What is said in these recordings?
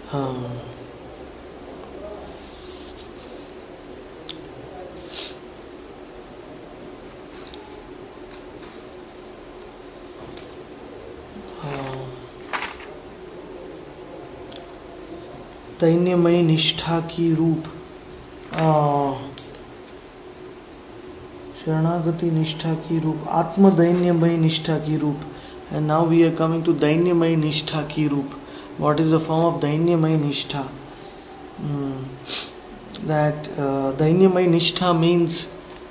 Um, दैन्यमय निष्ठा की रूप, शरणागति निष्ठा की रूप, आत्म दैन्यमय निष्ठा की रूप. And now we are coming to दैन्यमय निष्ठा की रूप. What is the form of दैन्यमय निष्ठा? That दैन्यमय निष्ठा means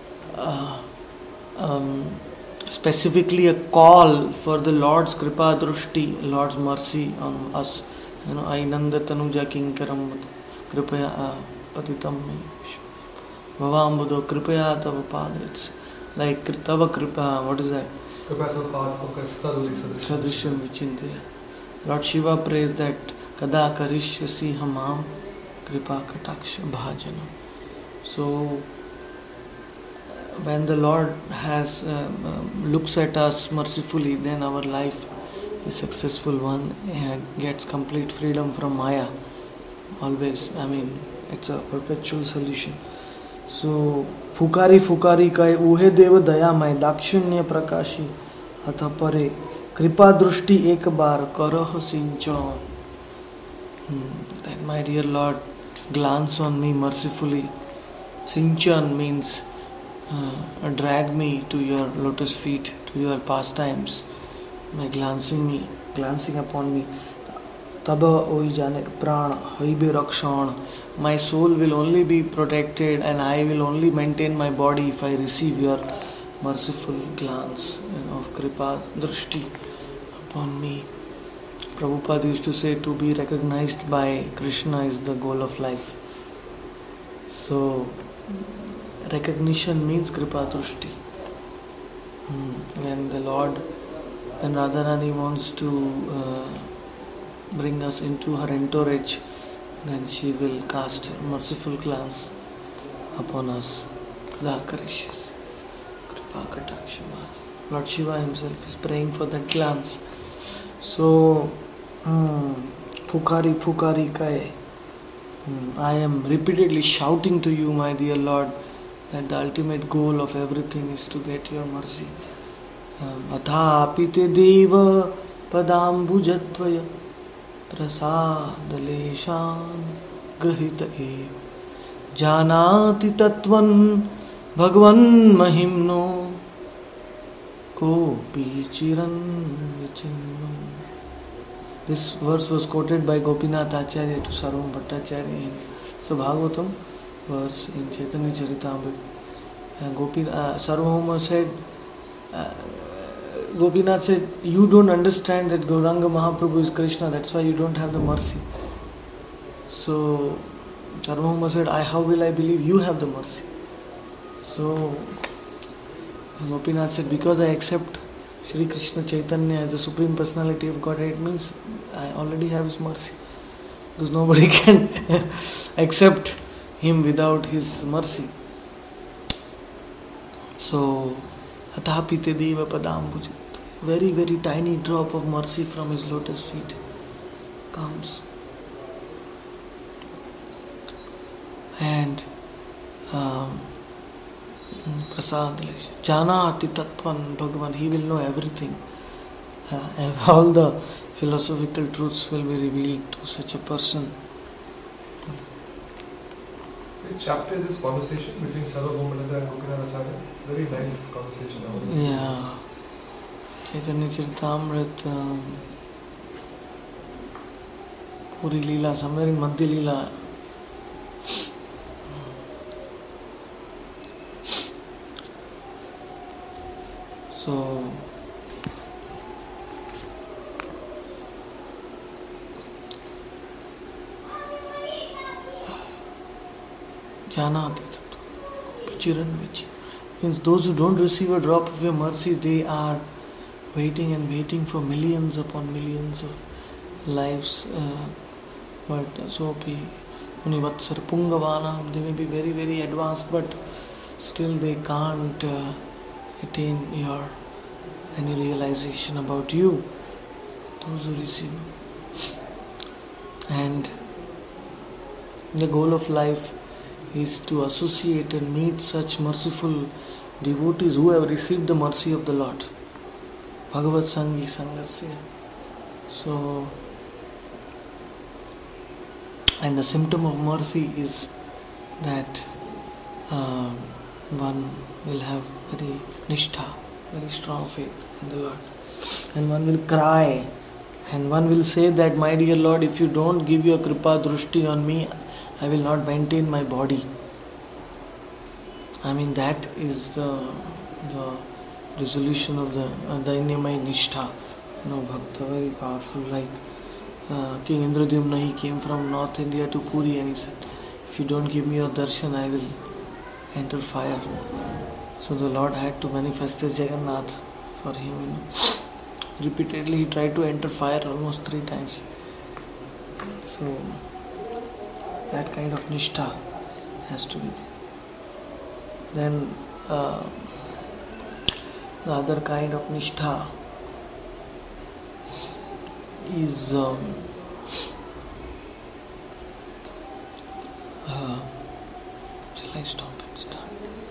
specifically a call for the Lord's kripa drushti, Lord's mercy on us. You know, Ainanda tanuja kinkaram kripaya patitam me bhavambudo kripaya tava pada. It's like tava kripa, what is that? Kripaya tava pada sadrishyam vichintya. Lord Shiva prays that kada karishyasi hamam kripa kataksha bhajanam. So when the Lord has looks at us mercifully, then our life is successful one, gets complete freedom from Maya. Always, I mean, it's a perpetual solution. So, फुकारी फुकारी कहे उहे देव दयामय दाक्षिण्य प्रकाशी अथ परे कृपा दृष्टि एक बार करह सिंचन. That my dear Lord, glance on me mercifully. Sinchan means drag me to your lotus feet, to your pastimes, by glancing upon me. Taba oi jane pran haibe rakshan. My soul will only be protected and I will only maintain my body if I receive your merciful glance of kripa drishti upon me. Prabhupada used to say to be recognized by Krishna is the goal of life. So recognition means kripa drishti. When the Lord, when Radharani wants to bring us into her entourage, then she will cast a merciful glance upon us. Kada karishyasi kripa kataksha bhajanam. Lord Shiva himself is praying for that glance. So, Phukari Phukari Kai, I am repeatedly shouting to you, my dear Lord, that the ultimate goal of everything is to get your mercy. Athapite deva padambhujatvaya prasadaleshan grahita eva janati tattvan bhagwan mahimno kopi chiran vichinno. This verse was quoted by Gopinath Acharya to Sarvam Bhattacharya in Bhagavatam verse in Chaitanya Charitamrita. Sarvabhauma said, Gopinath said, you don't understand that Gauranga Mahaprabhu is Krishna, that's why you don't have the mercy. So Sarvabhauma said, how will I believe you have the mercy? So Gopinath said, because I accept Shri Krishna Chaitanya as the Supreme Personality of Godhead, it means I already have His mercy. Because nobody can accept Him without His mercy. So, Athapite Deva Padambhujit, very, very tiny drop of mercy from His lotus feet comes. And Prasad Janati Tattvan Bhagavan, he will know everything. And all the philosophical truths will be revealed to such a person. Which chapter is this conversation between Sarvabhauma and Gopinath Acharya? Very nice conversation. Yeah. Chaitanya Charitamrita, Puri Leela, somewhere in Madhya Leela. So, Janati Tattva Chiran Vichi means those who don't receive a drop of your mercy, they are waiting and waiting for millions upon millions of lives. But so be Munivatsar Pungavanam, they may be very, very advanced, but still they can't attain any realization about you. Those who receive. And The goal of life is to associate and meet such merciful devotees who have received the mercy of the Lord. Bhagavad Sangi Sangasya. So, and the symptom of mercy is that one will have very nishtha, very strong faith in the Lord. And one will cry and one will say that, my dear Lord, if you don't give your kripa drushti on me, I will not maintain my body. I mean, that is the resolution of the Dainyamai Nishtha. Bhakta, very powerful. Like King Indradyumna, he came from North India to Puri and he said, if you don't give me your darshan, I will enter fire. So the Lord had to manifest as Jagannath for him. Repeatedly he tried to enter fire almost 3 times. So that kind of nishtha has to be there. Then the other kind of nishtha is shall I stop and start?